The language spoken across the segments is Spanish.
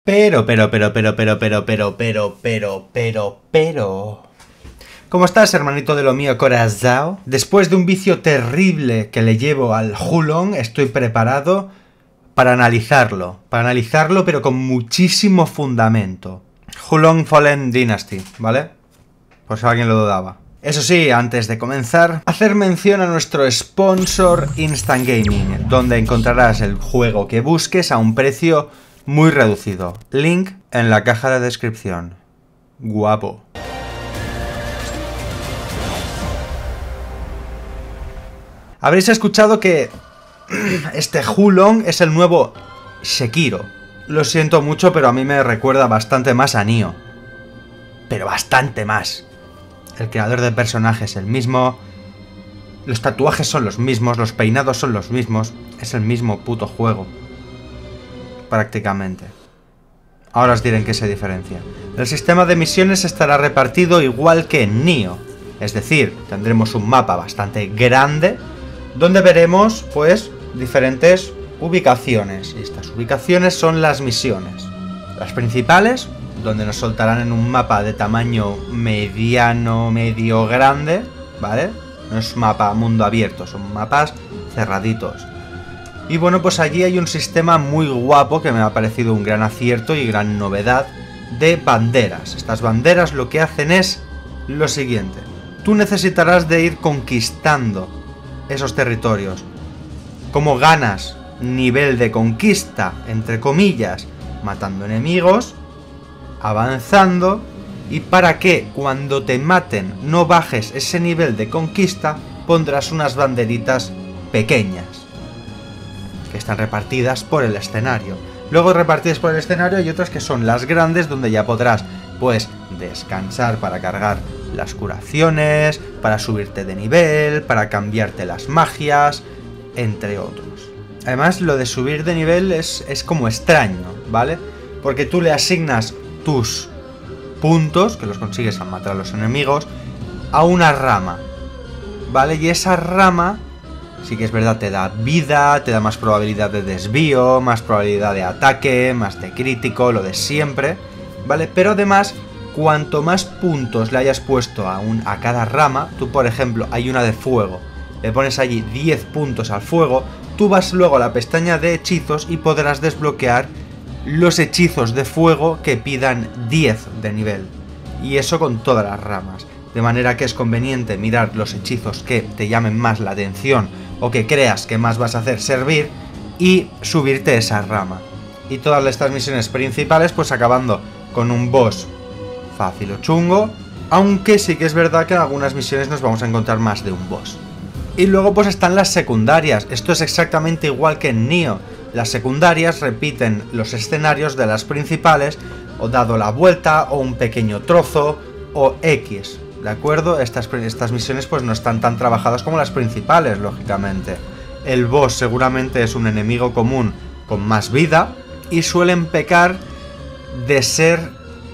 Pero... ¿Cómo estás, hermanito de lo mío corazao? Después de un vicio terrible que le llevo al Hulong, estoy preparado para analizarlo, pero con muchísimo fundamento. Hulong Fallen Dynasty, ¿vale? Por si alguien lo dudaba. Eso sí, antes de comenzar, hacer mención a nuestro sponsor Instant Gaming, donde encontrarás el juego que busques a un precio muy reducido. Link en la caja de descripción. Guapo. Habréis escuchado que este Hulong es el nuevo Sekiro. Lo siento mucho, pero a mí me recuerda bastante más a Nioh. Pero bastante más. El creador de personajes es el mismo. Los tatuajes son los mismos, los peinados son los mismos. Es el mismo puto juego. Prácticamente. Ahora os diré en qué se diferencia. El sistema de misiones estará repartido igual que en Nioh. Es decir, tendremos un mapa bastante grande donde veremos, pues, diferentes ubicaciones. Y estas ubicaciones son las misiones. Las principales, donde nos soltarán en un mapa de tamaño mediano, medio grande, ¿vale? No es mapa mundo abierto, son mapas cerraditos. Y bueno, pues allí hay un sistema muy guapo que me ha parecido un gran acierto y gran novedad de banderas. Estas banderas lo que hacen es lo siguiente. Tú necesitarás de ir conquistando esos territorios. ¿Cómo ganas nivel de conquista? Entre comillas, matando enemigos, avanzando, y para que cuando te maten no bajes ese nivel de conquista, pondrás unas banderitas pequeñas que están repartidas por el escenario. Luego repartidas por el escenario hay otras que son las grandes, donde ya podrás, pues, descansar para cargar las curaciones, para subirte de nivel, para cambiarte las magias, entre otros. Además, lo de subir de nivel es como extraño, ¿vale? Porque tú le asignas tus puntos, que los consigues al matar a los enemigos, a una rama, ¿vale? Y esa rama, sí que es verdad, te da vida, te da más probabilidad de desvío, más probabilidad de ataque, más de crítico, lo de siempre, ¿vale? Pero además, cuanto más puntos le hayas puesto a cada rama, tú, por ejemplo, hay una de fuego, le pones allí 10 puntos al fuego, tú vas luego a la pestaña de hechizos y podrás desbloquear los hechizos de fuego que pidan 10 de nivel. Y eso con todas las ramas. De manera que es conveniente mirar los hechizos que te llamen más la atención o que creas que más vas a hacer servir y subirte esa rama. Y todas estas misiones principales, pues acabando con un boss fácil o chungo, aunque sí que es verdad que en algunas misiones nos vamos a encontrar más de un boss. Y luego pues están las secundarias. Esto es exactamente igual que en Nioh. Las secundarias repiten los escenarios de las principales, o dado la vuelta, o un pequeño trozo, o X, ¿de acuerdo? Estas misiones pues no están tan trabajadas como las principales, lógicamente. El boss seguramente es un enemigo común con más vida, y suelen pecar de ser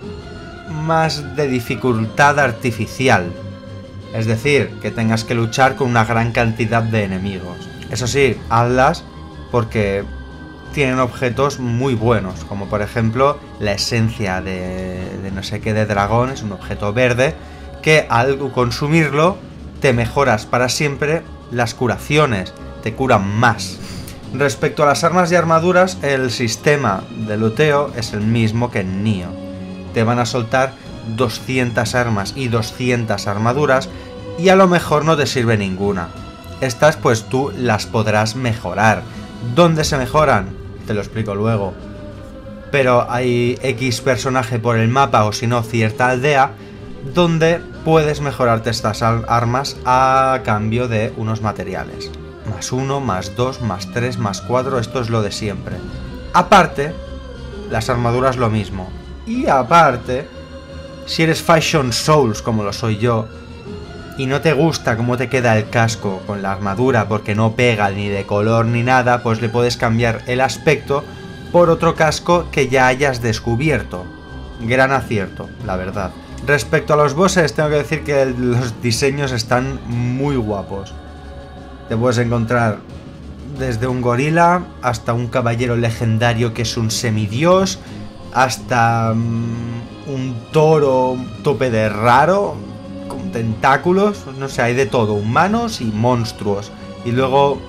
más de dificultad artificial. Es decir, que tengas que luchar con una gran cantidad de enemigos. Eso sí, hazlas porque tienen objetos muy buenos, como por ejemplo la esencia de no sé qué de dragón, es un objeto verde, que al consumirlo te mejoras para siempre las curaciones, te curan más. Respecto a las armas y armaduras, el sistema de looteo es el mismo que en Nioh. Te van a soltar 200 armas y 200 armaduras y a lo mejor no te sirve ninguna. Estas pues tú las podrás mejorar. ¿Dónde se mejoran? Te lo explico luego. Pero hay X personaje por el mapa, o si no cierta aldea, donde puedes mejorarte estas armas a cambio de unos materiales. Más 1, más 2, más 3, más 4, esto es lo de siempre. Aparte, las armaduras lo mismo. Y aparte, si eres Fashion Souls como lo soy yo, y no te gusta cómo te queda el casco con la armadura porque no pega ni de color ni nada, pues le puedes cambiar el aspecto por otro casco que ya hayas descubierto. Gran acierto, la verdad. Respecto a los bosses, tengo que decir que los diseños están muy guapos. Te puedes encontrar desde un gorila hasta un caballero legendario que es un semidios, hasta un toro tope de raro, con tentáculos, no sé, hay de todo, humanos y monstruos. Y luego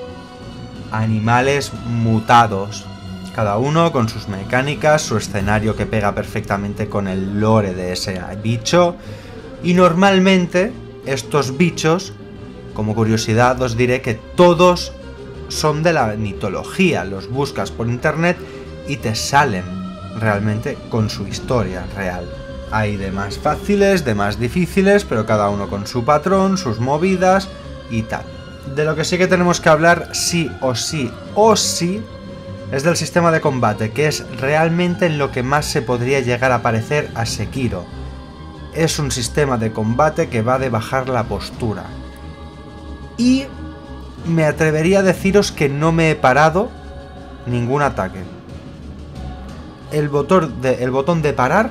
animales mutados, cada uno con sus mecánicas, su escenario que pega perfectamente con el lore de ese bicho. Y normalmente estos bichos, como curiosidad os diré que todos son de la mitología, los buscas por internet y te salen realmente con su historia real. Hay de más fáciles, de más difíciles, pero cada uno con su patrón, sus movidas y tal. De lo que sí que tenemos que hablar sí o sí es del sistema de combate, que es realmente en lo que más se podría llegar a parecer a Sekiro. Es un sistema de combate que va de bajar la postura. Y me atrevería a deciros que no me he parado ningún ataque. El botón de parar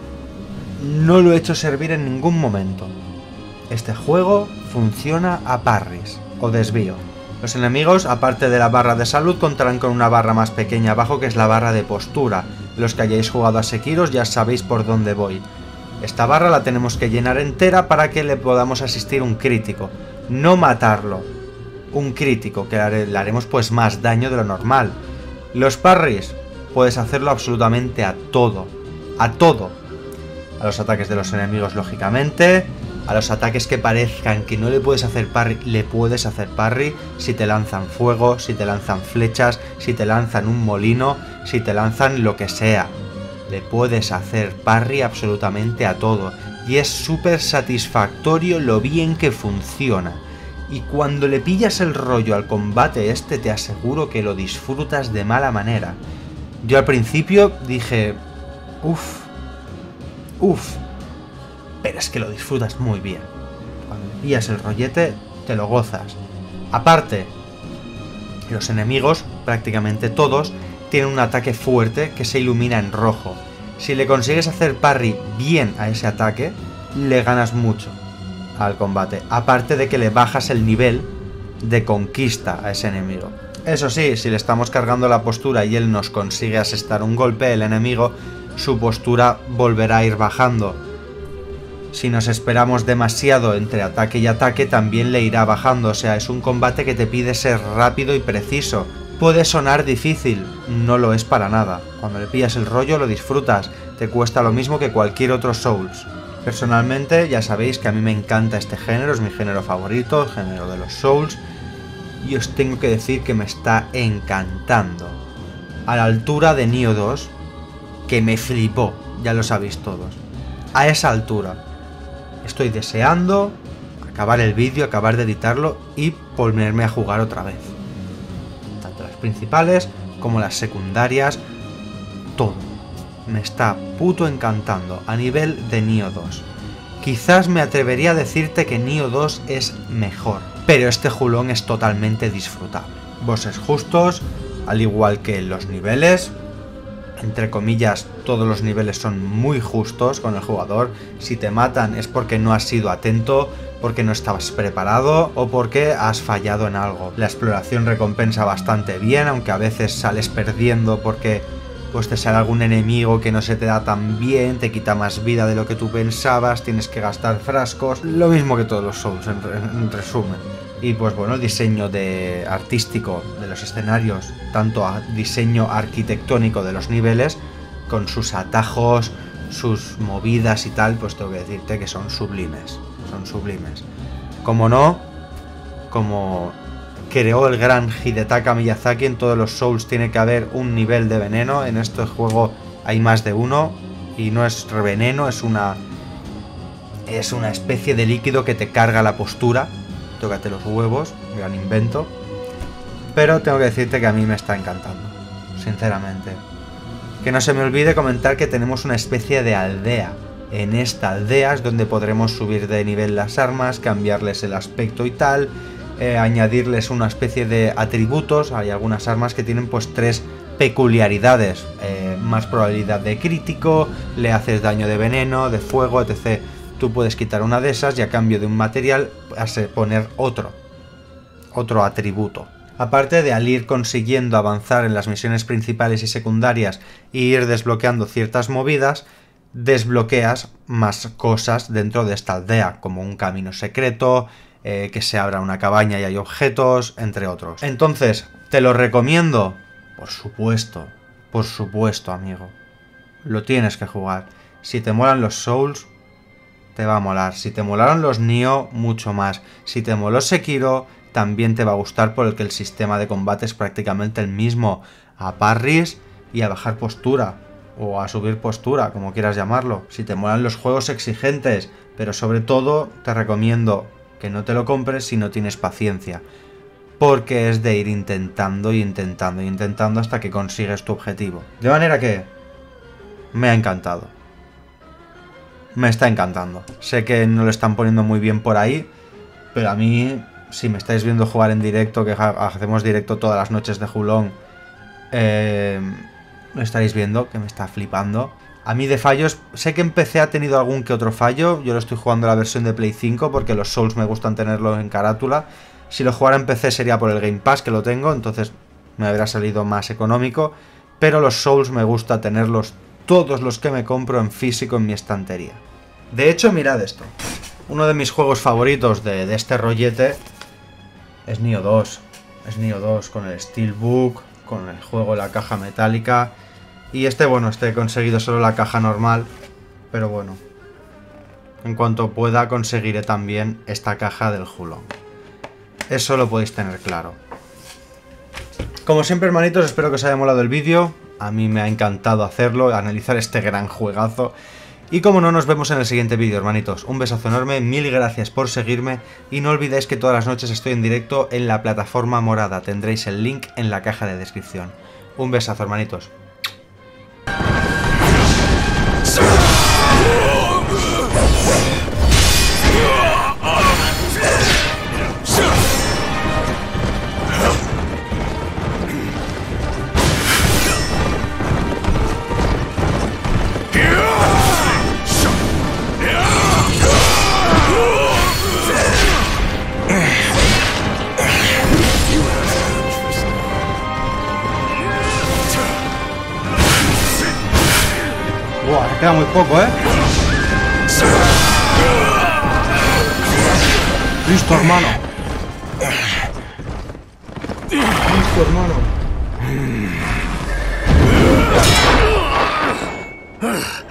no lo he hecho servir en ningún momento. Este juego funciona a parries o desvío. Los enemigos, aparte de la barra de salud, contarán con una barra más pequeña abajo que es la barra de postura. Los que hayáis jugado a Sekiro ya sabéis por dónde voy. Esta barra la tenemos que llenar entera para que le podamos asistir un crítico. No matarlo. Un crítico, que le haremos pues más daño de lo normal. Los parries, puedes hacerlo absolutamente a todo. A todo. A los ataques de los enemigos, lógicamente. A los ataques que parezcan que no le puedes hacer parry, le puedes hacer parry. Si te lanzan fuego, si te lanzan flechas, si te lanzan un molino, si te lanzan lo que sea. Le puedes hacer parry absolutamente a todo. Y es súper satisfactorio lo bien que funciona. Y cuando le pillas el rollo al combate este, te aseguro que lo disfrutas de mala manera. Yo al principio dije, uff, pero es que lo disfrutas muy bien. Cuando le pillas el rollete, te lo gozas. Aparte, los enemigos, prácticamente todos, tienen un ataque fuerte que se ilumina en rojo. Si le consigues hacer parry bien a ese ataque, le ganas mucho al combate. Aparte de que le bajas el nivel de conquista a ese enemigo. Eso sí, si le estamos cargando la postura y él nos consigue asestar un golpe, el enemigo, su postura volverá a ir bajando. Si nos esperamos demasiado entre ataque y ataque, también le irá bajando. O sea, es un combate que te pide ser rápido y preciso. Puede sonar difícil, no lo es para nada. Cuando le pillas el rollo lo disfrutas, te cuesta lo mismo que cualquier otro Souls. Personalmente, ya sabéis que a mí me encanta este género, es mi género favorito, el género de los Souls. Y os tengo que decir que me está encantando. A la altura de Nioh 2, que me flipó, ya lo sabéis todos. A esa altura. Estoy deseando acabar el vídeo, acabar de editarlo y ponerme a jugar otra vez. Tanto las principales como las secundarias, todo. Me está puto encantando a nivel de Nioh 2. Quizás me atrevería a decirte que Nioh 2 es mejor, pero este julón es totalmente disfrutable. Bosses justos, al igual que los niveles. Entre comillas, todos los niveles son muy justos con el jugador. Si te matan es porque no has sido atento, porque no estabas preparado o porque has fallado en algo. La exploración recompensa bastante bien, aunque a veces sales perdiendo porque pues te sale algún enemigo que no se te da tan bien, te quita más vida de lo que tú pensabas, tienes que gastar frascos, lo mismo que todos los Souls en resumen. Y pues bueno, el diseño artístico de los escenarios, tanto diseño arquitectónico de los niveles, con sus atajos, sus movidas y tal, pues tengo que decirte que son sublimes, son sublimes. Como no, como creó el gran Hidetaka Miyazaki, en todos los Souls tiene que haber un nivel de veneno, en este juego hay más de uno, y no es veneno, es una especie de líquido que te carga la postura. Tócate los huevos, gran invento. Pero tengo que decirte que a mí me está encantando, sinceramente. Que no se me olvide comentar que tenemos una especie de aldea. En esta aldea es donde podremos subir de nivel las armas, cambiarles el aspecto y tal, añadirles una especie de atributos. Hay algunas armas que tienen pues 3 peculiaridades. Más probabilidad de crítico, le haces daño de veneno, de fuego, etc. Tú puedes quitar una de esas y a cambio de un material poner otro atributo. Aparte de al ir consiguiendo avanzar en las misiones principales y secundarias e ir desbloqueando ciertas movidas, desbloqueas más cosas dentro de esta aldea, como un camino secreto, que se abra una cabaña y hay objetos, entre otros. Entonces, ¿te lo recomiendo? Por supuesto, amigo. Lo tienes que jugar. Si te molan los Souls, te va a molar. Si te molaron los Nioh, mucho más. Si te moló Sekiro, también te va a gustar porque el sistema de combate es prácticamente el mismo. A parries y a bajar postura. O a subir postura, como quieras llamarlo. Si te molan los juegos exigentes. Pero sobre todo, te recomiendo que no te lo compres si no tienes paciencia. Porque es de ir intentando hasta que consigues tu objetivo. De manera que me ha encantado. Me está encantando. Sé que no lo están poniendo muy bien por ahí, pero a mí, si me estáis viendo jugar en directo, que hacemos directo todas las noches de Hulong, estaréis viendo que me está flipando. A mí de fallos, sé que en PC ha tenido algún que otro fallo. Yo lo estoy jugando la versión de Play 5 porque los Souls me gustan tenerlos en carátula. Si lo jugara en PC sería por el Game Pass, que lo tengo, entonces me habría salido más económico. Pero los Souls me gusta tenerlos todos los que me compro en físico en mi estantería. De hecho, mirad esto. Uno de mis juegos favoritos de este rollete es Nioh 2. Es Nioh 2 con el Steelbook, con el juego, la caja metálica. Y bueno, he conseguido solo la caja normal. Pero bueno, en cuanto pueda conseguiré también esta caja del Hulong. Eso lo podéis tener claro. Como siempre, hermanitos, espero que os haya molado el vídeo. A mí me ha encantado hacerlo, analizar este gran juegazo. Y como no, nos vemos en el siguiente vídeo, hermanitos. Un besazo enorme, mil gracias por seguirme. Y no olvidéis que todas las noches estoy en directo en la plataforma morada. Tendréis el link en la caja de descripción. Un besazo, hermanitos. Buah, queda muy poco, ¿eh? Listo, hermano. Listo, hermano.